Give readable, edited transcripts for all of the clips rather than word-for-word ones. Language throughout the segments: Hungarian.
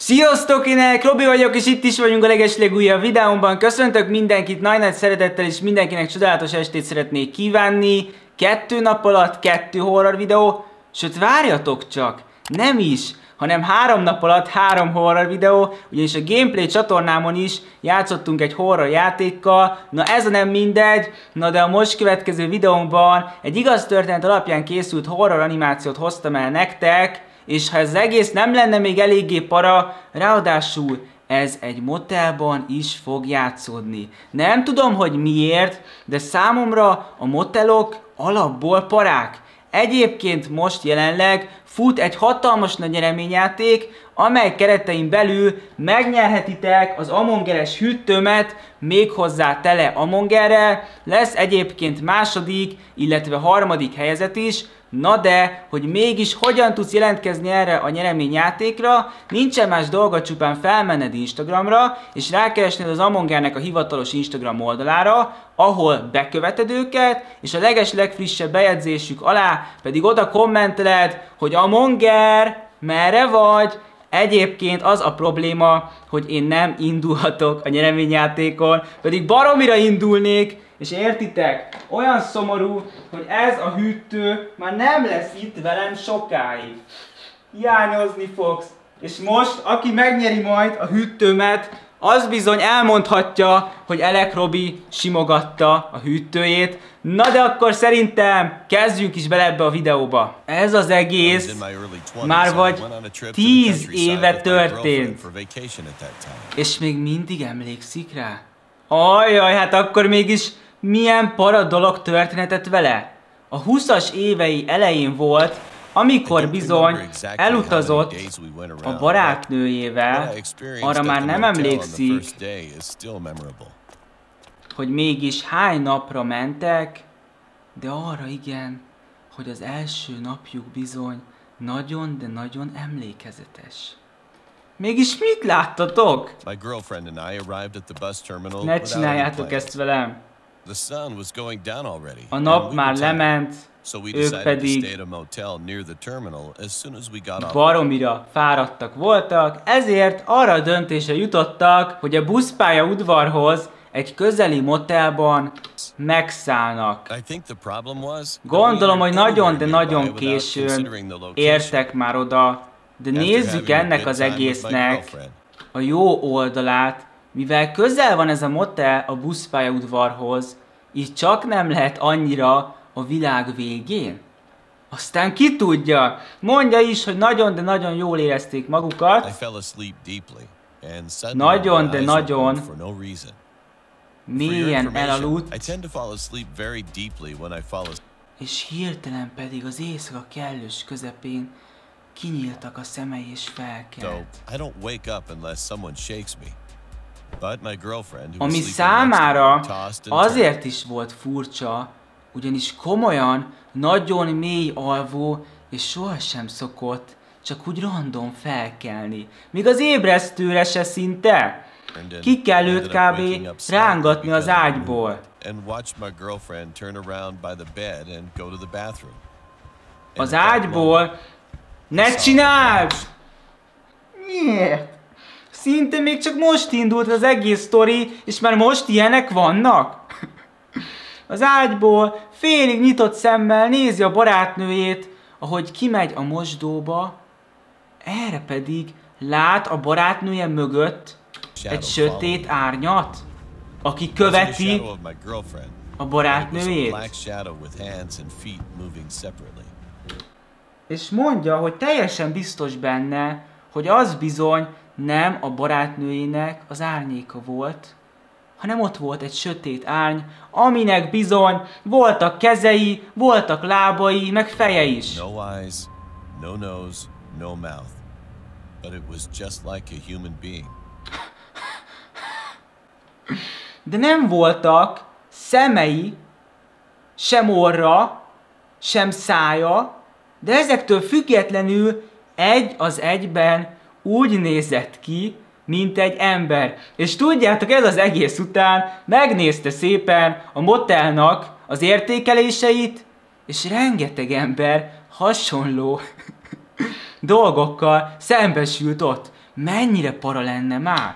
Sziasztok, én Robi vagyok, és itt is vagyunk a legeslegújabb videómban. Köszöntök mindenkit nagy szeretettel, és mindenkinek csodálatos estét szeretnék kívánni. 2 nap alatt 2 horror videó, sőt várjatok csak, nem is, hanem 3 nap alatt 3 horror videó, ugyanis a Gameplay csatornámon is játszottunk egy horror játékkal. Na ez a nem mindegy, na de a most következő videómban egy igaz történet alapján készült horror animációt hoztam el nektek, és ha ez az egész nem lenne még eléggé para, ráadásul ez egy motelban is fog játszódni. Nem tudom, hogy miért, de számomra a motelok alapból parák. Egyébként most jelenleg fut egy hatalmas nagy nyereményjáték, amely keretein belül megnyerhetitek az Among Us-es hűtőmet, méghozzá tele Among Us-rel. Lesz egyébként második, illetve harmadik helyezet is. Na de, hogy mégis hogyan tudsz jelentkezni erre a nyereményjátékra, nincsen más dolga, csupán felmenned Instagramra, és rákeresnéd az Among Us-nek a hivatalos Instagram oldalára, ahol beköveted őket, és a legfrissebb bejegyzésük alá pedig oda kommenteled, hogy Among Us, merre vagy? Egyébként az a probléma, hogy én nem indulhatok a nyereményjátékon, pedig baromira indulnék, és értitek? Olyan szomorú, hogy ez a hűtő már nem lesz itt velem sokáig. Hiányozni fogsz. És most, aki megnyeri majd a hűtőmet, az bizony elmondhatja, hogy Elek Robi simogatta a hűtőjét. Na de akkor szerintem kezdjünk is bele ebbe a videóba. Ez az egész már vagy 10 éve történt. És még mindig emlékszik rá? Ajjaj, hát akkor mégis milyen para dolog történetett vele? A 20-as évei elején volt, amikor bizony elutazott a barátnőjével, arra már nem emlékszik, hogy mégis hány napra mentek, de arra igen, hogy az első napjuk bizony nagyon, de nagyon emlékezetes. Mégis mit láttatok? Ne csináljátok ezt velem. A nap már lement, ők pedig baromira fáradtak voltak, ezért arra a döntésre jutottak, hogy a buszpálya udvarhoz egy közeli motelban megszállnak. Gondolom, hogy nagyon, de nagyon későn értek már oda, de nézzük ennek az egésznek a jó oldalát. Mivel közel van ez a motel a buszpályaudvarhoz, így csak nem lehet annyira a világ végén. Aztán ki tudja, mondja is, hogy nagyon, de nagyon jól érezték magukat. Nagyon, de nagyon mélyen elaludt. És hirtelen pedig az éjszaka kellős közepén kinyíltak a szemei és felkelt. Ami számára azért is volt furcsa, ugyanis komolyan, nagyon mély alvó, és sohasem szokott csak úgy random felkelni. Míg az ébresztőre se szinte. Ki kell őt kb. Rángatni az ágyból. Az ágyból? Ne csináld! Miért? Szinte még csak most indult az egész sztori, és már most ilyenek vannak? Az ágyból félig nyitott szemmel nézi a barátnőjét, ahogy kimegy a mosdóba, erre pedig lát a barátnője mögött egy sötét árnyat, aki követi a barátnőjét. És mondja, hogy teljesen biztos benne, hogy az bizony nem a barátnőjének az árnyéka volt, hanem ott volt egy sötét árny, aminek bizony voltak kezei, voltak lábai, meg feje is. No eyes, no nose, no mouth, but it was just like a human being. De nem voltak szemei, sem orra, sem szája, de ezektől függetlenül egy az egyben úgy nézett ki, mint egy ember. És tudjátok, ez az egész után megnézte szépen a motelnak az értékeléseit, és rengeteg ember hasonló dolgokkal szembesült ott. Mennyire para lenne már?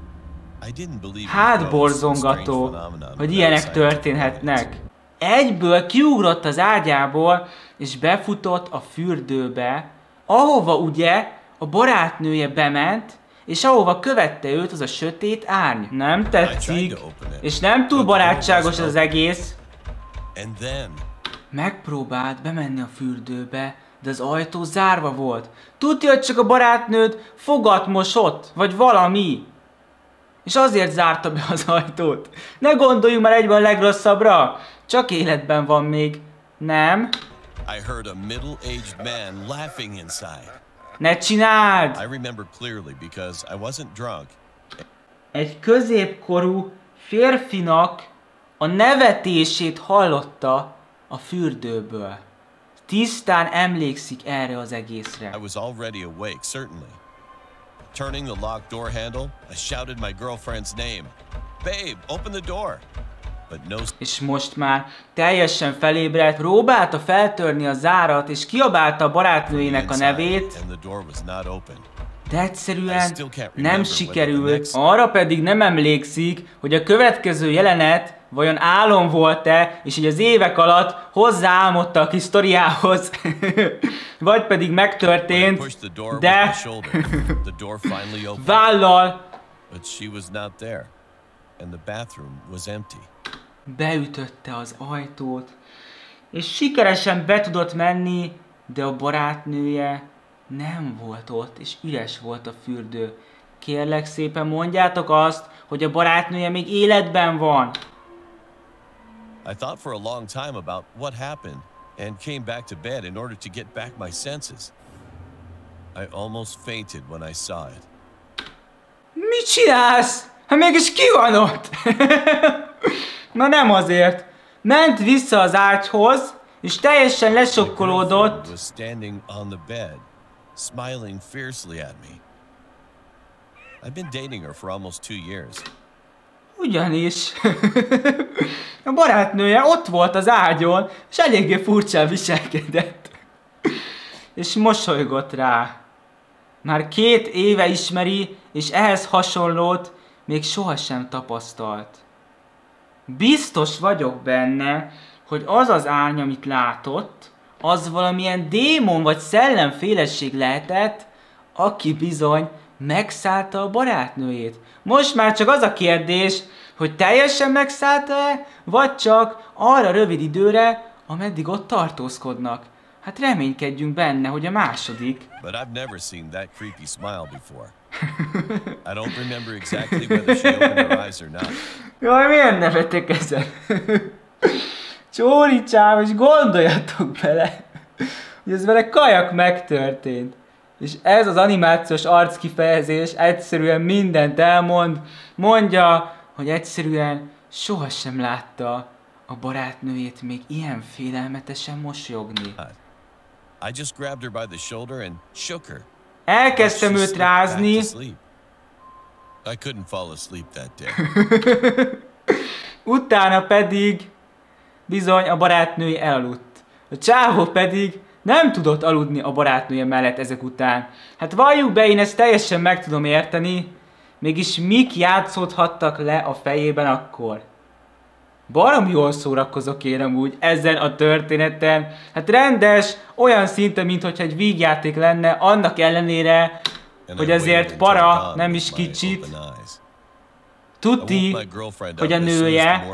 Hátborzongató, hogy ilyenek történhetnek. Egyből kiugrott az ágyából, és befutott a fürdőbe, ahova ugye a barátnője bement, és ahova követte őt az a sötét árny. Nem tetszik, és nem túl barátságos az egész. Megpróbált bemenni a fürdőbe, de az ajtó zárva volt. Tudja, hogy csak a barátnőd fogat mosott, vagy valami. És azért zárta be az ajtót. Ne gondoljunk már egyben a legrosszabbra. Csak életben van még. Nem? Ne csináld! Egy középkorú férfinak a nevetését hallotta a fürdőből. Tisztán emlékszik erre az egészre. Turning the locked door handle, I shouted my girlfriend's name. Babe, open the door. But no... És most már teljesen felébredt, próbálta feltörni a zárat, és kiabálta a barátnőjének a nevét, de egyszerűen nem sikerült. Arra pedig nem emlékszik, hogy a következő jelenet vajon álom volt-e, és így az évek alatt hozzáálmodta a kis sztoriához, vagy pedig megtörtént, de vállal beütötte az ajtót, és sikeresen be tudott menni, de a barátnője nem volt ott, és üres volt a fürdő. Kérlek szépen mondjátok azt, hogy a barátnője még életben van. I thought for a long time about what happened and came back to bed in order to get back my senses. I almost fainted when I saw it. Mit csinálsz? Hát mégis ki van ott? Na nem azért. Ment vissza az ágyhoz, és teljesen lesokkolódott. Was standing on the bed, smiling fiercely at me. I've been dating her for almost 2 years. Ugyanis a barátnője ott volt az ágyon, és eléggé furcsán viselkedett. És mosolygott rá. Már 2 éve ismeri, és ehhez hasonlót még sohasem tapasztalt. Biztos vagyok benne, hogy az az árny, amit látott, az valamilyen démon vagy szellemféleség lehetett, aki bizony megszállta a barátnőjét. Most már csak az a kérdés, hogy teljesen megszállta-e, vagy csak arra rövid időre, ameddig ott tartózkodnak. Hát reménykedjünk benne, hogy a második. But I've never seen that creepy smile before. I don't remember exactly whether she opened her eyes or not. Jaj, miért nevetek ezen? Csóricsám, és gondoljatok bele, hogy ez vele kajak megtörtént. És ez az animációs arckifejezés egyszerűen mindent elmond. Mondja, hogy egyszerűen sohasem látta a barátnőjét még ilyen félelmetesen mosolyogni. I just grabbed her by the shoulder and shook her. Elkezdtem őt rázni. I couldn't fall asleep that day. Utána pedig bizony a barátnője elaludt. A csávó pedig nem tudott aludni a barátnője mellett ezek után. Hát valljuk be, én ezt teljesen meg tudom érteni, mégis mik játszódhattak le a fejében akkor? Baromi jól szórakozok én amúgy ezen a történeten. Hát rendes, olyan szinten, mintha egy vígjáték lenne, annak ellenére, hogy azért para nem is kicsit. Tuti, hogy a nője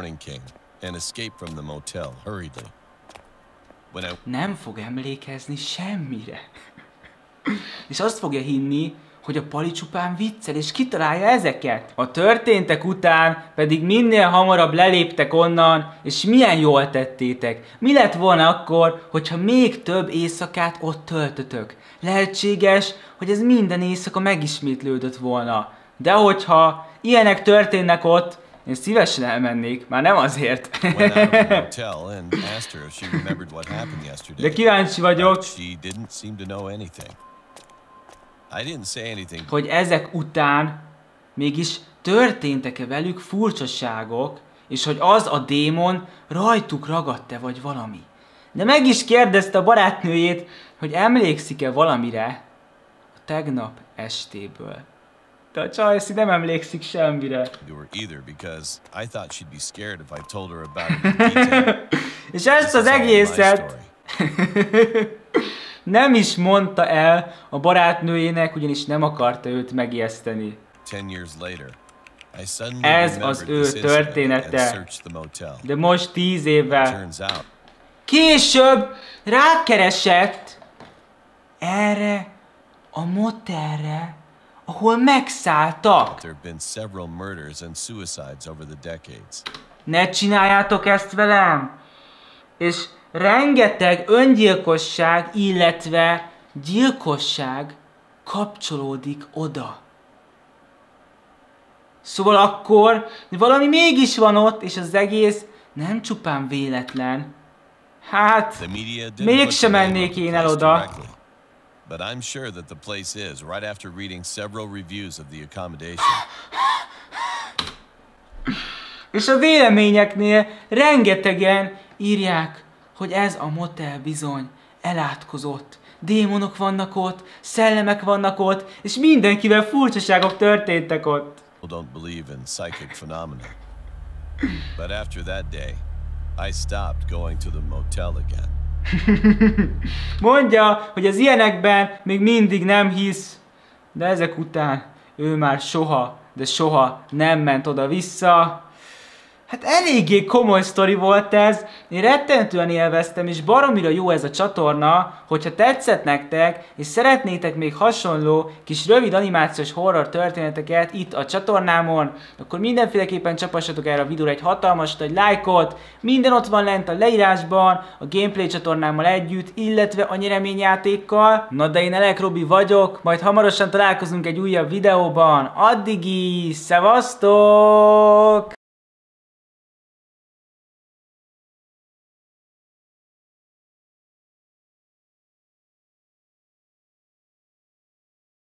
nem fog emlékezni semmire. És azt fogja hinni, hogy a Pali csupán viccel, és kitalálja ezeket. A történtek után pedig minél hamarabb leléptek onnan, és milyen jól tettétek. Mi lett volna akkor, hogyha még több éjszakát ott töltötök? Lehetséges, hogy ez minden éjszaka megismétlődött volna. De hogyha ilyenek történnek ott, én szívesen elmennék, már nem azért. De kíváncsi vagyok, hogy ezek után mégis történtek-e velük furcsaságok, és hogy az a démon rajtuk ragadt-e vagy valami. De meg is kérdezte a barátnőjét, hogy emlékszik-e valamire a tegnap estéből. De a Csajci nem emlékszik semmire. I thought she'd be scared if I told her about it in detail. És ezt az egészet nem is mondta el a barátnőjének, ugyanis nem akarta őt megijeszteni. 10 years later, I suddenly Ez az ő története. De most 10 évvel később rákeresett erre a motelre, ahol megszálltak. Ne csináljátok ezt velem! És rengeteg öngyilkosság, illetve gyilkosság kapcsolódik oda. Szóval akkor valami mégis van ott, és az egész nem csupán véletlen. Hát, mégsem mennék én el oda. But I'm sure that the place is, right after reading several reviews of the accommodation. És a véleményeknél rengetegen írják, hogy ez a motel bizony elátkozott. Démonok vannak ott, szellemek vannak ott, és mindenkivel furcsaságok történtek ott. People don't believe in psychic phenomena. But after that day, I stopped going to the motel again. Mondja, hogy az ilyenekben még mindig nem hisz, de ezek után ő már soha, de soha nem ment oda-vissza. Hát eléggé komoly sztori volt ez, én rettentően élveztem, és baromira jó ez a csatorna, hogyha tetszett nektek, és szeretnétek még hasonló kis rövid animációs horror történeteket itt a csatornámon, akkor mindenféleképpen csapassatok erre a videóra egy hatalmas nagy lájkot, minden ott van lent a leírásban, a gameplay csatornámmal együtt, illetve a nyereményjátékkal. Na de én Elek Robi vagyok, majd hamarosan találkozunk egy újabb videóban, addig is, szevasztok!